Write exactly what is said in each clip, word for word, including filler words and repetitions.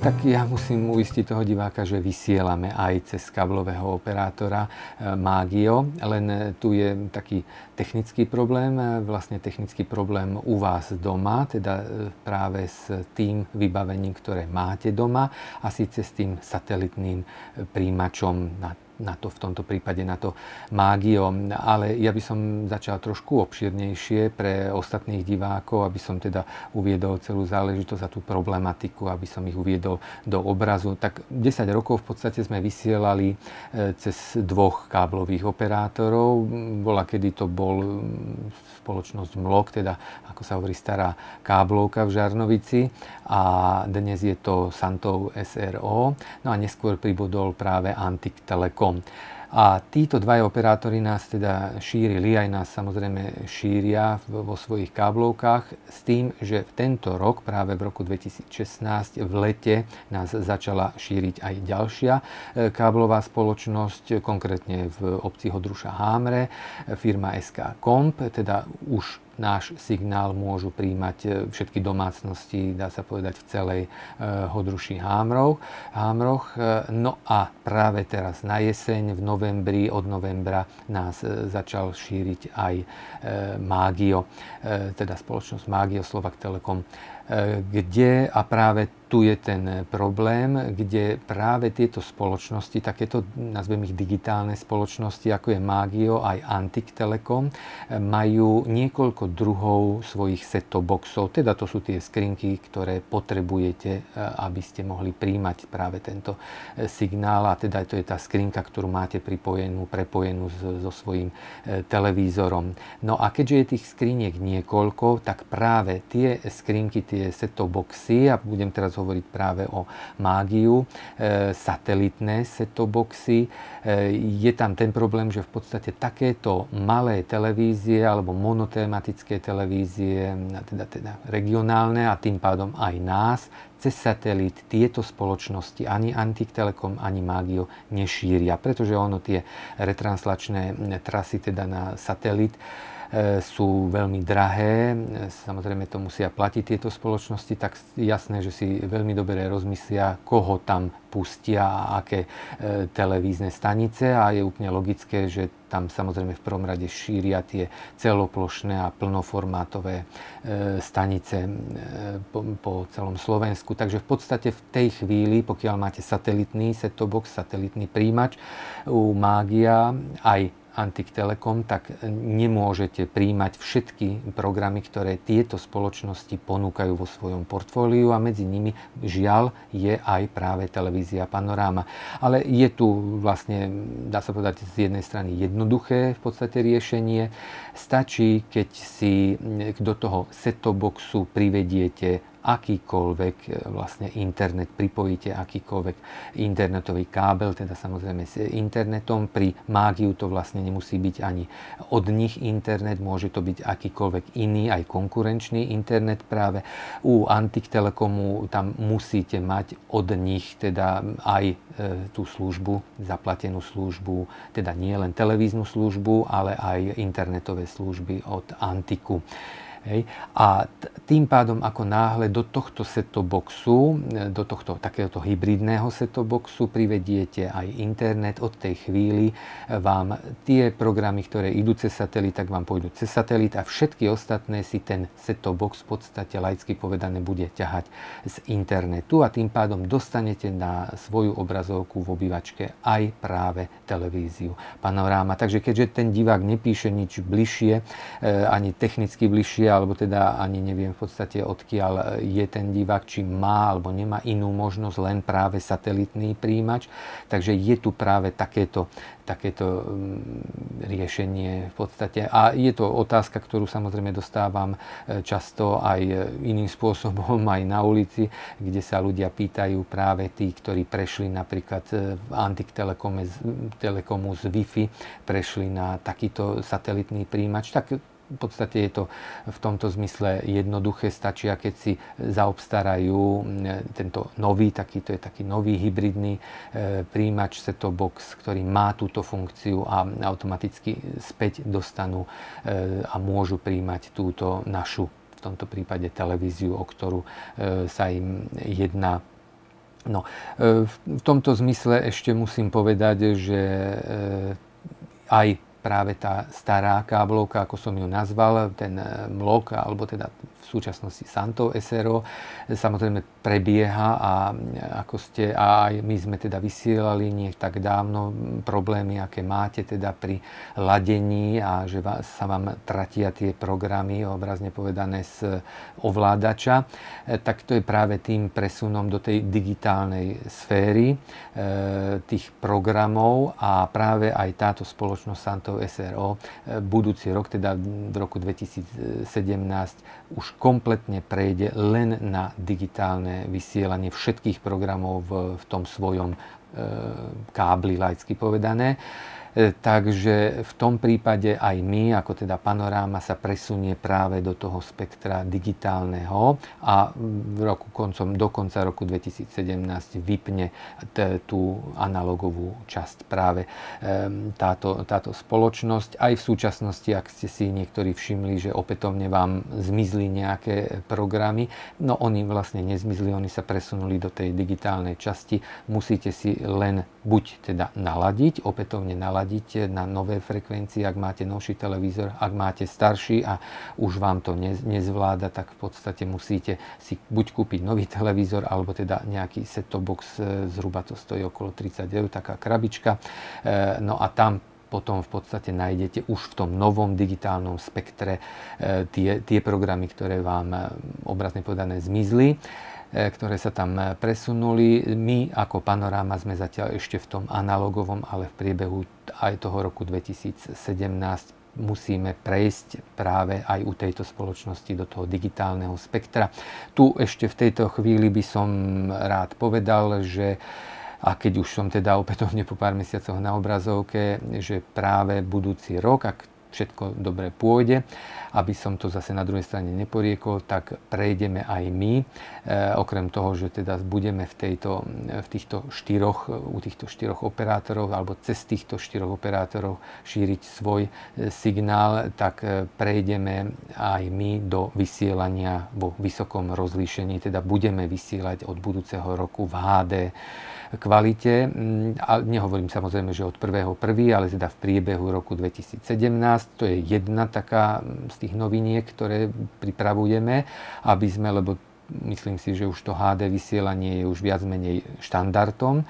Tak ja musím uistiť toho diváka, že vysielame aj cez káblového operátora Magio, len tu je taký technický problém, vlastne technický problém u vás doma, teda práve s tým vybavením, ktoré máte doma, a síce s tým satelitným príjimačom na na to, v tomto prípade na to Magio. Ale ja by som začal trošku obširnejšie pre ostatných divákov, aby som teda uviedol celú záležitosť a tú problematiku, aby som ich uviedol do obrazu. Tak desať rokov v podstate sme vysielali cez dvoch káblových operátorov. Bola, kedy to bol spoločnosť Mlok, teda ako sa hovorí stará káblovka v Žarnovici, a dnes je to Santov es er ó. No a neskôr pribudol práve Antik Telekom. A títo dvaja operátori nás teda šírili, aj nás samozrejme šíria vo svojich káblovkách, s tým, že v tento rok, práve v roku dvetisícšestnásť, v lete nás začala šíriť aj ďalšia káblová spoločnosť, konkrétne v obci Hodruša Hámre, firma es ká Komp, teda už náš signál môžu prijímať všetky domácnosti, dá sa povedať, v celej Hodruši Hámroch. Hámroch. No a práve teraz na jeseň, v novembri, od novembra nás začal šíriť aj Magio, teda spoločnosť Magio Slovak Telekom, kde, a práve tu je ten problém, kde práve tieto spoločnosti, takéto, nazvem ich digitálne spoločnosti, ako je Magio, aj Antik Telekom, majú niekoľko druhov svojich set-top boxov. Teda to sú tie skrinky, ktoré potrebujete, aby ste mohli príjmať práve tento signál. A teda to je tá skrinka, ktorú máte pripojenú, prepojenú so svojím televízorom. No a keďže je tých skriniek niekoľko, tak práve tie skrinky, tie set-top boxy, a budem teraz hovoriť práve o Magiu, e, satelitné set-top boxy. E, je tam ten problém, že v podstate takéto malé televízie alebo monotematické televízie, teda, teda regionálne, a tým pádom aj nás, cez satelit tieto spoločnosti ani Antik Telekom, ani Magio nešíria, pretože ono tie retranslačné trasy teda na satelit sú veľmi drahé. Samozrejme to musia platiť tieto spoločnosti, tak jasné, že si veľmi dobre rozmyslia, koho tam pustia a aké televízne stanice, a je úplne logické, že tam samozrejme v prvom rade šíria tie celoplošné a plnoformátové stanice po, po celom Slovensku. Takže v podstate v tej chvíli, pokiaľ máte satelitný set-top box, satelitný príjimač u Magia, aj Antik Telekom, tak nemôžete prijímať všetky programy, ktoré tieto spoločnosti ponúkajú vo svojom portfóliu, a medzi nimi žiaľ je aj práve televízia Panoráma. Ale je tu vlastne, dá sa povedať, z jednej strany jednoduché v podstate riešenie. Stačí, keď si do toho set-top boxu privediete akýkoľvek vlastne internet, pripojíte akýkoľvek internetový kábel, teda samozrejme s internetom. Pri Magiu to vlastne nemusí byť ani od nich internet, môže to byť akýkoľvek iný, aj konkurenčný internet. Práve u Antik Telekomu tam musíte mať od nich teda aj e, tú službu, zaplatenú službu, teda nie len televíznu službu, ale aj internetové služby od Antiku. Hej. A tým pádom, ako náhle do tohto set-top boxu, do tohto takéhoto hybridného set-top boxu privediete aj internet, od tej chvíli vám tie programy, ktoré idú cez satelit, tak vám pôjdu cez satelit, a všetky ostatné si ten set-top box v podstate laicky povedané bude ťahať z internetu, a tým pádom dostanete na svoju obrazovku v obývačke aj práve televíziu Panoráma. Takže keďže ten divák nepíše nič bližšie, ani technicky bližšie, alebo teda ani neviem v podstate odkiaľ je ten divák, či má alebo nemá inú možnosť, len práve satelitný príjimač. Takže je tu práve takéto, takéto riešenie v podstate. A je to otázka, ktorú samozrejme dostávam často aj iným spôsobom, aj na ulici, kde sa ľudia pýtajú práve tí, ktorí prešli napríklad v Antik Telekome, Telekomu z Wi-Fi, prešli na takýto satelitný príjimač. Tak v podstate je to v tomto zmysle jednoduché, stačia, keď si zaobstarajú tento nový, taký, to je taký nový hybridný príjimač set-top box, ktorý má túto funkciu, a automaticky späť dostanú a môžu prijímať túto našu, v tomto prípade televíziu, o ktorú sa im jedná. No, v tomto zmysle ešte musím povedať, že aj práve tá stará káblovka, ako som ju nazval, ten mlok, alebo teda v súčasnosti Santo es er o, samozrejme prebieha a ako ste, a aj my sme teda vysielali nie tak dávno problémy, aké máte teda pri ladení a že sa vám tratia tie programy, obrazne povedané z ovládača, tak to je práve tým presunom do tej digitálnej sféry tých programov a práve aj táto spoločnosť Santo es er o budúci rok, teda v roku dvetisícsedemnásť, už kompletne prejde len na digitálne vysielanie všetkých programov v, v tom svojom e, kábli, laicky povedané. E, takže v tom prípade aj my, ako teda Panoráma, sa presunie práve do toho spektra digitálneho a v roku koncom, do konca roku dvetisícsedemnásť vypne t- tú analogovú časť práve e, táto, táto spoločnosť. Aj v súčasnosti, ak ste si niektorí všimli, že opätovne vám zmizli nejaké programy, no oni vlastne nezmizli, oni sa presunuli do tej digitálnej časti. Musíte si len buď teda naladiť, opätovne naladiť na nové frekvencie, ak máte novší televízor, ak máte starší a už vám to nezvláda, tak v podstate musíte si buď kúpiť nový televízor, alebo teda nejaký set-top box, zhruba to stojí okolo tridsať eur, taká krabička. No a tam potom v podstate nájdete už v tom novom digitálnom spektre tie, tie programy, ktoré vám obrazne povedané zmizli, ktoré sa tam presunuli. My ako Panoráma sme zatiaľ ešte v tom analogovom, ale v priebehu aj toho roku dvetisícsedemnásť musíme prejsť práve aj u tejto spoločnosti do toho digitálneho spektra. Tu ešte v tejto chvíli by som rád povedal, že a keď už som teda opätovne po pár mesiacoch na obrazovke, že práve budúci rok, ak všetko dobre pôjde, aby som to zase na druhej strane neporiekol, tak prejdeme aj my. E, okrem toho, že teda budeme v, tejto, v týchto štyroch, u týchto štyroch operátorov alebo cez týchto štyroch operátorov šíriť svoj signál, tak prejdeme aj my do vysielania vo vysokom rozlíšení, teda budeme vysielať od budúceho roku v há dé kvalite. A nehovorím samozrejme, že od prvého prvého ale teda v priebehu roku dvetisícsedemnásť. To je jedna taká z tých noviniek, ktoré pripravujeme, aby sme, lebo myslím si, že už to há dé vysielanie je už viac menej štandardom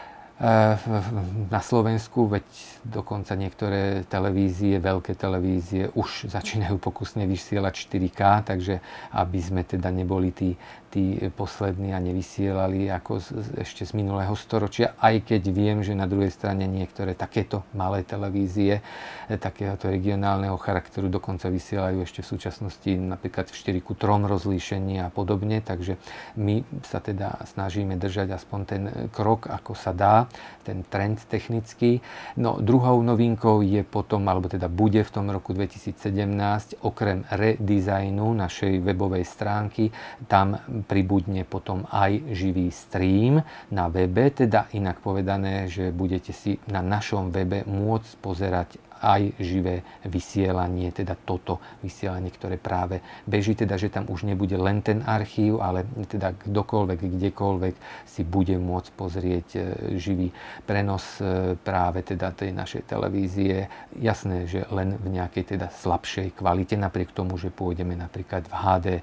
na Slovensku, veď dokonca niektoré televízie, veľké televízie už začínajú pokusne vysielať štyri ká, takže aby sme teda neboli tí, tí poslední a nevysielali ako z, ešte z minulého storočia, aj keď viem, že na druhej strane niektoré takéto malé televízie takéhoto regionálneho charakteru dokonca vysielajú ešte v súčasnosti napríklad v štyri ku tri rozlíšení a podobne, takže my sa teda snažíme držať aspoň ten krok, ako sa dá, ten trend technický. No druhou novinkou je potom, alebo teda bude v tom roku dvetisícsedemnásť, okrem redizajnu našej webovej stránky, tam pribudne potom aj živý stream na webe, teda inak povedané, že budete si na našom webe môcť pozerať aj živé vysielanie, teda toto vysielanie, ktoré práve beží, teda že tam už nebude len ten archív, ale teda kdokoľvek, kdekoľvek si bude môcť pozrieť živý prenos práve teda tej našej televízie. Jasné, že len v nejakej teda slabšej kvalite, napriek tomu, že pôjdeme napríklad v há dé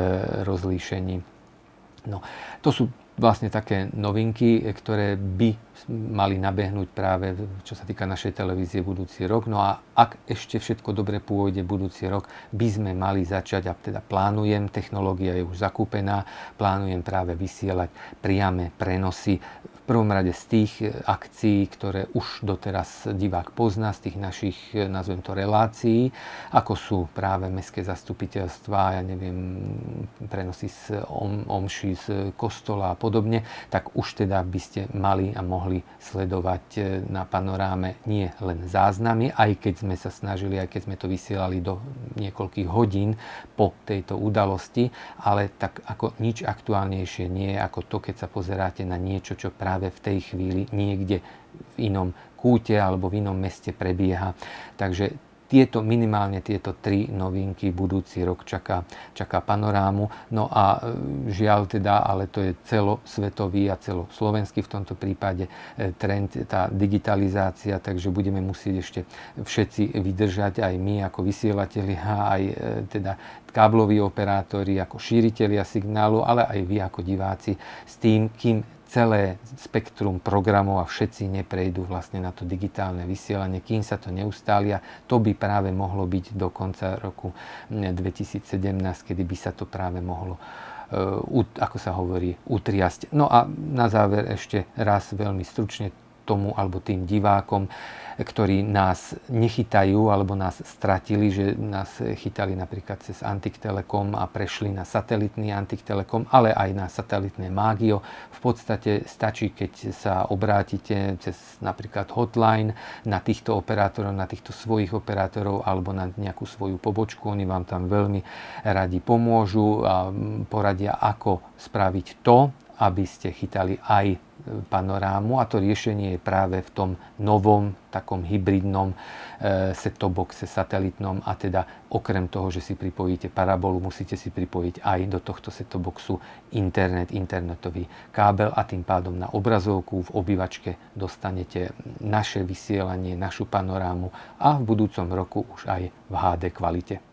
rozlíšení. No, to sú vlastne také novinky, ktoré by mali nabehnúť práve, čo sa týka našej televízie budúci rok. No a ak ešte všetko dobre pôjde budúci rok, by sme mali začať, a teda plánujem, technológia je už zakúpená, plánujem práve vysielať priame prenosy v prvom rade z tých akcií, ktoré už doteraz divák pozná, z tých našich, nazvem to, relácií, ako sú práve mestské zastupiteľstvá, ja neviem, prenosy z om, omší, z kostola a podobne, tak už teda by ste mali a mohli sledovať na Panoráme nie len záznamy, aj keď sme sa snažili, aj keď sme to vysielali do niekoľkých hodín po tejto udalosti, ale tak ako nič aktuálnejšie nie je ako to, keď sa pozeráte na niečo, čo práve v tej chvíli niekde v inom kúte alebo v inom meste prebieha. Takže tieto, minimálne tieto tri novinky budúci rok čaká, čaká Panorámu. No a žiaľ teda, ale to je celosvetový a celoslovenský v tomto prípade trend, tá digitalizácia, takže budeme musieť ešte všetci vydržať, aj my ako vysielatelia, aj teda kábloví operátori, ako šíritelia signálu, ale aj vy ako diváci s tým, kým celé spektrum programov a všetci neprejdú vlastne na to digitálne vysielanie, kým sa to neustália. To by práve mohlo byť do konca roku dvetisícsedemnásť, kedy by sa to práve mohlo, ako sa hovorí, utriasť. No a na záver ešte raz veľmi stručne tomu alebo tým divákom, ktorí nás nechytajú alebo nás stratili, že nás chytali napríklad cez Antik Telekom a prešli na satelitný Antik Telekom, ale aj na satelitné Mágio. V podstate stačí, keď sa obrátite cez napríklad hotline na týchto operátorov, na týchto svojich operátorov alebo na nejakú svoju pobočku. Oni vám tam veľmi radi pomôžu a poradia, ako spraviť to, aby ste chytali aj Panorámu, a to riešenie je práve v tom novom, takom hybridnom e, set-top boxe satelitnom, a teda okrem toho, že si pripojíte parabolu, musíte si pripojiť aj do tohto set-top boxu internet, internetový kábel, a tým pádom na obrazovku v obývačke dostanete naše vysielanie, našu Panorámu a v budúcom roku už aj v há dé kvalite.